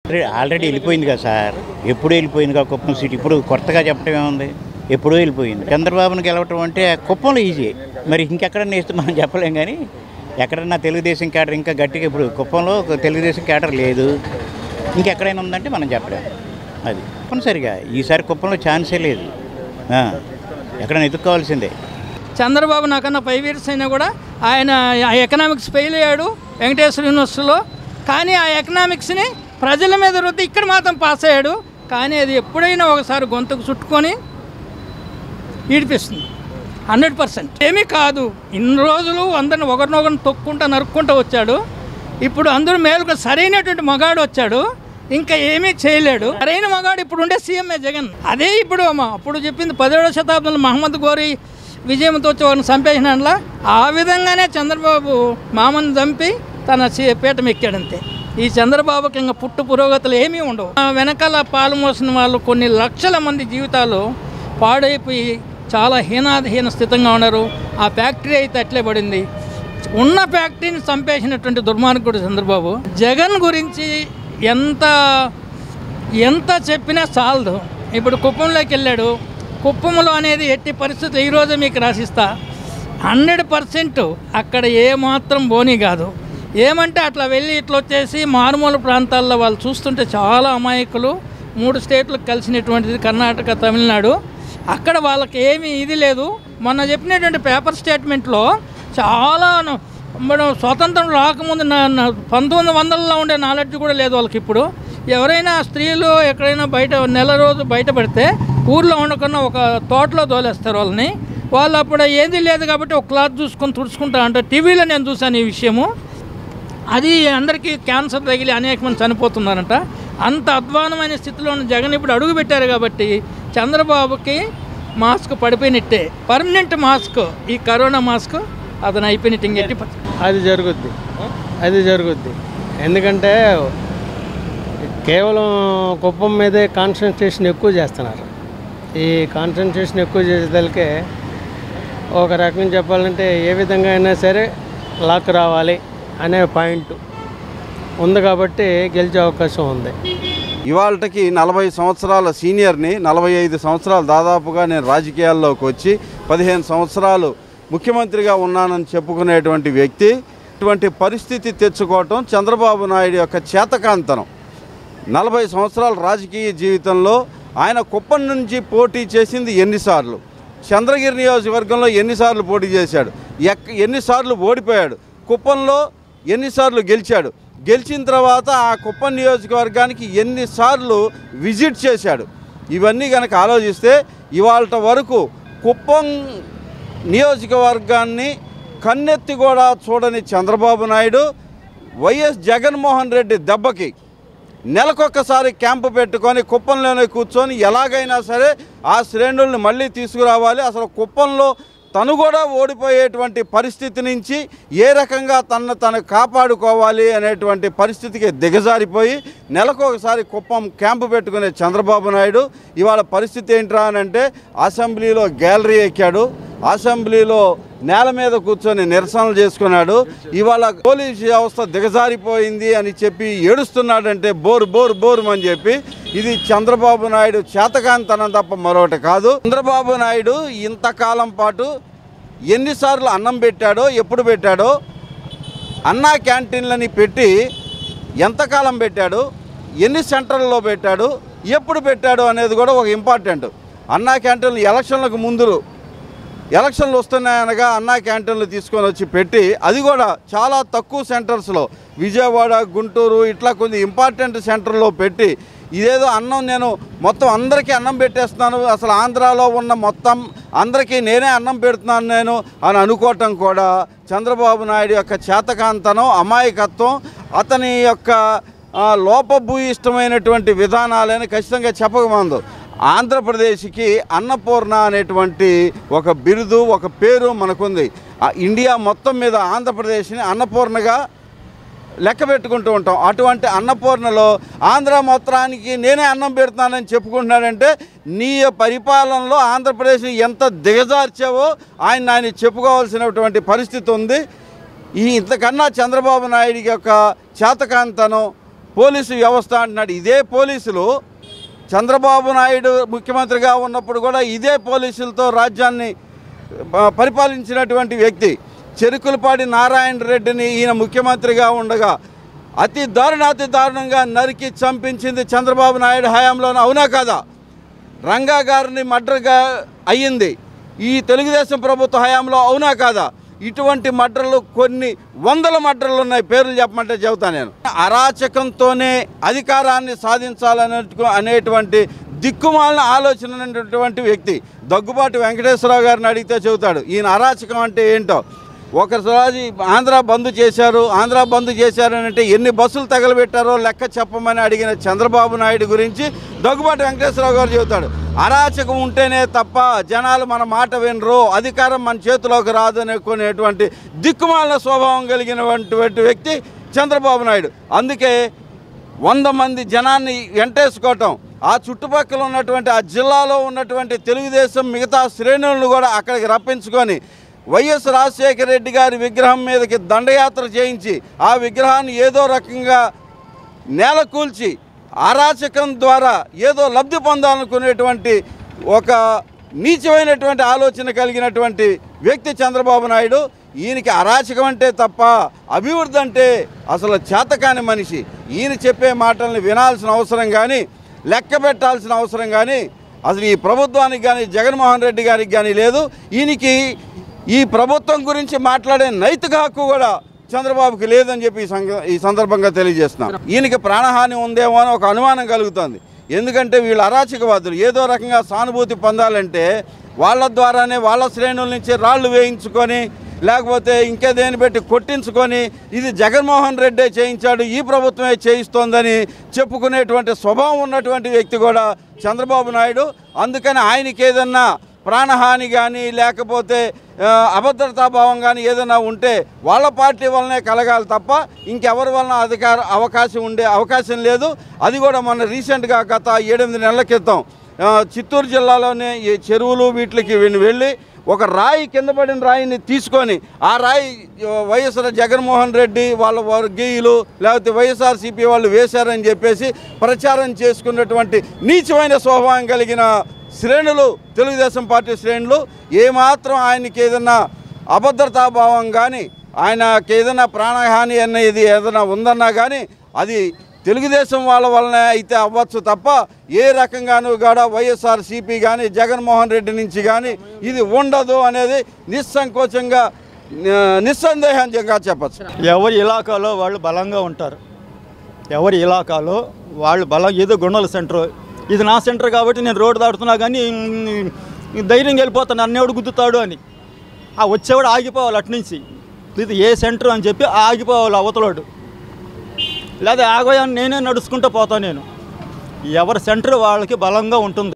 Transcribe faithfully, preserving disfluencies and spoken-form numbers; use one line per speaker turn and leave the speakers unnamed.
Already వెళ్ళిపోయింది కదా sir, ఎప్పుడూ వెళ్ళిపోయింది కదా కుప్పం సీట్. ఇప్పుడు కొత్తగా చెప్పడం ఏముంది, ఎప్పుడూ వెళ్ళిపోయింది. చంద్రబాబుని గెలవటం అంటే కుప్పంలో ఈజీ, మరి ఇంకెక్కడన్నా వేస్తే మనం చెప్పలేం. కానీ ఎక్కడన్నా తెలుగుదేశం క్యాడర్ ఇంకా గట్టిగా, ఇప్పుడు కుప్పంలో తెలుగుదేశం క్యాడర్ లేదు, ఇంకెక్కడైనా ఉందంటే మనం చెప్పలేం. అది తప్పనిసరిగా ఈసారి కుప్పంలో ఛాన్సే లేదు, ఎక్కడైనా ఎదుర్కోవాల్సిందే.
చంద్రబాబు నాకన్నా ఫైవ్ ఇయర్స్ అయినా కూడా ఆయన ఆ ఎకనామిక్స్ ఫెయిల్ అయ్యాడు వెంకటేశ్వర యూనివర్సిటీలో. కానీ ఆ ఎకనామిక్స్ని ప్రజల మీద రుద్ది ఇక్కడ మాత్రం పాస్ అయ్యాడు. కానీ అది ఎప్పుడైనా ఒకసారి గొంతుకు చుట్టుకొని ఈడిపిస్తుంది. హండ్రెడ్ పర్సెంట్ ఏమీ కాదు. ఇన్ని రోజులు అందరిని ఒకరినొకరిని తొక్కుంటా నరుక్కుంటూ వచ్చాడు. ఇప్పుడు అందరూ మేలుకు సరైనటువంటి మగాడు వచ్చాడు, ఇంకా ఏమీ చేయలేడు. సరైన మగాడు ఇప్పుడు ఉండే సీఎంఏ జగన్. అదే ఇప్పుడు అప్పుడు చెప్పింది పదిహేడవ శతాబ్దంలో మహమ్మద్ గోరి విజయంతో వచ్చి వారిని చంపేసినట్లా ఆ విధంగానే చంద్రబాబు మామని చంపి తన పీఠం ఎక్కాడంతే. ఈ చంద్రబాబుకి ఇంకా పుట్టు పురోగతులు ఏమీ ఉండవు. వెనకాల పాలు మోసిన వాళ్ళు కొన్ని లక్షల మంది జీవితాలు పాడైపోయి చాలా హీనాధీన స్థితంగా ఉన్నారు. ఆ ఫ్యాక్టరీ అయితే అట్లే పడింది. ఉన్న ఫ్యాక్టరీని చంపేసినటువంటి దుర్మార్గుడు చంద్రబాబు. జగన్ గురించి ఎంత ఎంత చెప్పినా చాలదు. ఇప్పుడు కుప్పంలోకి వెళ్ళాడు. కుప్పంలో అనేది ఎట్టి పరిస్థితులు ఈరోజు మీకు రాసిస్తా, హండ్రెడ్ పర్సెంట్ అక్కడ ఏమాత్రం బోనీ కాదు. ఏమంటే అట్లా వెళ్ళి ఇట్లా వచ్చేసి మారుమూల ప్రాంతాల్లో వాళ్ళు చూస్తుంటే చాలా అమాయకులు. మూడు స్టేట్లకు కలిసినటువంటిది కర్ణాటక, తమిళనాడు. అక్కడ వాళ్ళకి ఏమీ ఇది లేదు. మొన్న చెప్పినటువంటి పేపర్ స్టేట్మెంట్లో చాలా మనం స్వతంత్రం రాకముందు పంతొమ్మిది వందలలో ఉండే నాలెడ్జ్ కూడా లేదు వాళ్ళకి. ఇప్పుడు ఎవరైనా స్త్రీలు ఎక్కడైనా బయట నెల రోజు బయట పడితే ఊర్లో ఉండకుండా ఒక తోటలో తోలేస్తారు వాళ్ళని. వాళ్ళు అప్పుడు ఏది లేదు కాబట్టి ఒక క్లాత్ చూసుకొని తుడుచుకుంటా అంటే టీవీలో నేను చూశాను ఈ విషయము. అది అందరికీ క్యాన్సర్ తగిలి అనేక మంది చనిపోతున్నారంట. అంత అధ్వానమైన స్థితిలో ఉన్న జగన్ ఇప్పుడు అడుగు పెట్టారు కాబట్టి చంద్రబాబుకి మాస్క్ పడిపోయినట్టే. పర్మనెంట్ మాస్క్ ఈ కరోనా మాస్క్ అతను అయిపోయినట్టు ఇంకెట్టి
అది జరుగుద్ది అది జరుగుద్ది ఎందుకంటే కేవలం కుప్పం మీదే కాన్సన్ట్రేషన్ ఎక్కువ చేస్తున్నారు. ఈ కాన్సన్ట్రేషన్ ఎక్కువ చేసేదానికే ఒక రకంగా చెప్పాలంటే ఏ విధంగా అయినా సరే లాక్ రావాలి అనే పాయింట్ ఉంది కాబట్టి గెలిచే అవకాశం ఉంది.
ఇవాళకి నలభై సంవత్సరాల సీనియర్ని, నలభై ఐదు సంవత్సరాలు దాదాపుగా నేను రాజకీయాల్లోకి వచ్చి పదిహేను సంవత్సరాలు ముఖ్యమంత్రిగా ఉన్నానని చెప్పుకునేటువంటి వ్యక్తి ఇటువంటి పరిస్థితి తెచ్చుకోవటం చంద్రబాబు నాయుడు యొక్క చేతకాంతనం. నలభై సంవత్సరాల రాజకీయ జీవితంలో ఆయన కుప్పం నుంచి పోటీ చేసింది ఎన్నిసార్లు, చంద్రగిరి నియోజకవర్గంలో ఎన్నిసార్లు పోటీ చేశాడు, ఎక్ ఎన్నిసార్లు ఓడిపోయాడు, కుప్పంలో ఎన్నిసార్లు గెలిచాడు, గెలిచిన తర్వాత ఆ కుప్పం నియోజకవర్గానికి ఎన్నిసార్లు విజిట్ చేశాడు. ఇవన్నీ కనుక ఆలోచిస్తే ఇవాళ వరకు కుప్పం నియోజకవర్గాన్ని కన్నెత్తి కూడా చూడని చంద్రబాబు నాయుడు వైఎస్ జగన్మోహన్ రెడ్డి దెబ్బకి నెలకొక్కసారి క్యాంపు పెట్టుకొని కుప్పంలోనే కూర్చొని ఎలాగైనా సరే ఆ శ్రేణుల్ని మళ్ళీ తీసుకురావాలి, అసలు కుప్పంలో తను కూడా ఓడిపోయేటువంటి పరిస్థితి నుంచి ఏ రకంగా తనను తను కాపాడుకోవాలి అనేటువంటి పరిస్థితికి దిగజారిపోయి నెలకు ఒకసారి కుప్పం క్యాంపు పెట్టుకునే చంద్రబాబు నాయుడు ఇవాళ పరిస్థితి ఏంట్రా అని అంటే అసెంబ్లీలో గ్యాలరీ ఎక్కాడు, అసెంబ్లీలో నేల మీద కూర్చొని నిరసనలు చేసుకున్నాడు. ఇవాళ పోలీసు వ్యవస్థ దిగజారిపోయింది అని చెప్పి ఏడుస్తున్నాడంటే బోరు బోరు బోరు అని చెప్పి ఇది చంద్రబాబు నాయుడు చేతకాంతనం తప్ప మరొకటి కాదు. చంద్రబాబు నాయుడు ఇంతకాలం పాటు ఎన్నిసార్లు అన్నం పెట్టాడో, ఎప్పుడు పెట్టాడో, అన్నా క్యాంటీన్లని పెట్టి ఎంతకాలం పెట్టాడు, ఎన్ని సెంటర్లలో పెట్టాడు, ఎప్పుడు పెట్టాడు అనేది కూడా ఒక ఇంపార్టెంట్. అన్నా క్యాంటీన్లు ఎలక్షన్లకు ముందు ఎలక్షన్లు వస్తున్నాయనగా అన్నా క్యాంటీన్లు తీసుకొని వచ్చి పెట్టి అది కూడా చాలా తక్కువ సెంటర్స్లో విజయవాడ, గుంటూరు ఇట్లా కొన్ని ఇంపార్టెంట్ సెంటర్లో పెట్టి ఇదేదో అన్నం నేను మొత్తం అందరికీ అన్నం పెట్టేస్తున్నాను, అసలు ఆంధ్రాలో ఉన్న మొత్తం అందరికీ నేనే అన్నం పెడుతున్నాను నేను అని అనుకోవటం కూడా చంద్రబాబు నాయుడు యొక్క చేతకాంతనం, అమాయకత్వం, అతని యొక్క లోపభూయిష్టమైనటువంటి విధానాలని ఖచ్చితంగా చెప్పకమందు. ఆంధ్రప్రదేశ్కి అన్నపూర్ణ అనేటువంటి ఒక బిరుదు, ఒక పేరు మనకుంది. ఇండియా మొత్తం మీద ఆంధ్రప్రదేశ్ని అన్నపూర్ణగా లెక్క పెట్టుకుంటూ ఉంటాం. అటువంటి అన్నపూర్ణలో ఆంధ్ర మొత్తానికి నేనే అన్నం పెడుతున్నానని చెప్పుకుంటున్నాడంటే నీ పరిపాలనలో ఆంధ్రప్రదేశ్ని ఎంత దిగజార్చావో ఆయన ఆయన చెప్పుకోవాల్సినటువంటి పరిస్థితి ఉంది. ఈ ఇంతకన్నా చంద్రబాబు నాయుడు యొక్క చేతకాంతనం, పోలీసు వ్యవస్థ అంటున్నాడు. ఇదే పోలీసులు చంద్రబాబు నాయుడు ముఖ్యమంత్రిగా ఉన్నప్పుడు కూడా ఇదే పోలీసులతో రాజ్యాన్ని పరిపాలించినటువంటి వ్యక్తి. చెరుకులపాటి నారాయణ రెడ్డిని ఈయన ముఖ్యమంత్రిగా ఉండగా అతి దారుణాతి దారుణంగా నరికి చంపించింది చంద్రబాబు నాయుడు హయాంలోనే, అవునా కాదా? రంగా గారిని మర్డర్గా అయ్యింది ఈ తెలుగుదేశం ప్రభుత్వ హయాంలో, అవునా కాదా? ఇటువంటి మర్డర్లు కొన్ని వందల మర్డర్లు ఉన్నాయి, పేర్లు చెప్పమంటే చెబుతా నేను. అరాచకంతోనే అధికారాన్ని సాధించాలనే అనేటువంటి దిక్కుమాలిన ఆలోచన ఉన్నటువంటి వ్యక్తి దగ్గుబాటి వెంకటేశ్వరరావు గారిని అడిగితే చెబుతాడు ఈయన అరాచకం అంటే ఏంటో. ఒకసారి ఆంధ్ర బంద్ చేశారు, ఆంధ్ర బంద్ చేశారని అంటే ఎన్ని బస్సులు తగలబెట్టారో లెక్క చెప్పమని అడిగిన చంద్రబాబు నాయుడు గురించి దగ్గుబాటి వెంకటేశ్వరరావు గారు చెబుతాడు, అరాచకం ఉంటేనే తప్ప జనాలు మన మాట వినరు, అధికారం మన చేతిలోకి రాదు అనుకునేటువంటి దిక్కుమాలిన స్వభావం కలిగినటువంటి వ్యక్తి చంద్రబాబు నాయుడు. అందుకే వంద మంది జనాన్ని వెంటేసుకోవటం, ఆ చుట్టుపక్కల ఉన్నటువంటి ఆ జిల్లాలో ఉన్నటువంటి తెలుగుదేశం మిగతా శ్రేణులను కూడా అక్కడికి రప్పించుకొని వైఎస్ రాజశేఖర రెడ్డి గారి విగ్రహం మీదకి దండయాత్ర చేయించి ఆ విగ్రహాన్ని ఏదో రకంగా నేలకూల్చి అరాచకం ద్వారా ఏదో లబ్ధి పొందాలనుకునేటువంటి ఒక నీచమైనటువంటి ఆలోచన కలిగినటువంటి వ్యక్తి చంద్రబాబు నాయుడు. ఈయనకి అరాచకం అంటే తప్ప అభివృద్ధి అంటే అసలు చేతకాని మనిషి. ఈయన చెప్పే మాటల్ని వినాల్సిన అవసరం కానీ లెక్క పెట్టాల్సిన అవసరం కానీ అసలు ఈ ప్రభుత్వానికి కానీ జగన్మోహన్ రెడ్డి గారికి కానీ లేదు. ఈయనకి ఈ ప్రభుత్వం గురించి మాట్లాడే నైతిక హక్కు కూడా చంద్రబాబుకి లేదని చెప్పి ఈ సందర్భంగా తెలియజేస్తున్నాం. ఈయనకి ప్రాణహాని ఉందేమో అని ఒక అనుమానం కలుగుతుంది. ఎందుకంటే వీళ్ళు అరాచకవాదులు, ఏదో రకంగా సానుభూతి పొందాలంటే వాళ్ళ ద్వారానే వాళ్ళ శ్రేణుల నుంచి రాళ్ళు వేయించుకొని లేకపోతే ఇంకేదేని పెట్టి కొట్టించుకొని ఇది జగన్మోహన్ రెడ్డే చేయించాడు, ఈ ప్రభుత్వమే చేయిస్తోందని చెప్పుకునేటువంటి స్వభావం ఉన్నటువంటి వ్యక్తి కూడా చంద్రబాబు నాయుడు. అందుకని ఆయనకి ఏదన్నా ప్రాణహాని కానీ లేకపోతే అభద్రతాభావం కానీ ఏదైనా ఉంటే వాళ్ళ పార్టీ వల్లనే కలగాలి తప్ప ఇంకెవరి వలన అధికార అవకాశం ఉండే అవకాశం లేదు. అది కూడా మొన్న రీసెంట్గా గత ఏడెనిమిది నెలల క్రితం చిత్తూరు జిల్లాలోనే ఈ చెరువులు వీటికి వెళ్ళి ఒక రాయి కింద పడిన రాయిని తీసుకొని ఆ రాయి వైఎస్ఆర్ జగన్మోహన్ రెడ్డి వాళ్ళ వర్గీయులు లేకపోతే వైఎస్ఆర్సీపీ వాళ్ళు వేశారని చెప్పేసి ప్రచారం చేసుకున్నటువంటి నీచమైన స్వభావం కలిగిన శ్రేణులు తెలుగుదేశం పార్టీ శ్రేణులు ఏమాత్రం ఆయనకి ఏదన్నా అభద్రతాభావం కానీ ఆయనకి ఏదైనా ప్రాణహాని అనేది ఏదైనా ఉందన్నా కానీ అది తెలుగుదేశం వాళ్ళ వలన అయితే అవ్వచ్చు తప్ప ఏ రకంగానూ కూడా వైఎస్ఆర్సీపీ కానీ జగన్మోహన్ రెడ్డి నుంచి కానీ ఇది ఉండదు అనేది నిస్సంకోచంగా నిస్సందేహంగా చెప్పచ్చు.
ఎవరి ఇలాకాలో వాళ్ళు బలంగా ఉంటారు, ఎవరి ఇలాకాలో వాళ్ళు బలం. ఏదో గుండెల సెంటర్, ఇది నా సెంటర్ కాబట్టి నేను రోడ్డు దాటుతున్నా కానీ ధైర్యంగా వెళ్ళిపోతాను, నన్నేవాడు గుద్దుతాడు అని. ఆ వచ్చేవాడు ఆగిపోవాలి అట్నుంచి, ఇది ఏ సెంటర్ అని చెప్పి ఆగిపోవాలి అవతలాడు, లేదా ఆగోయాన్ని నేనే నడుచుకుంటూ పోతాను నేను. ఎవరి సెంటర్ వాళ్ళకి బలంగా ఉంటుంది.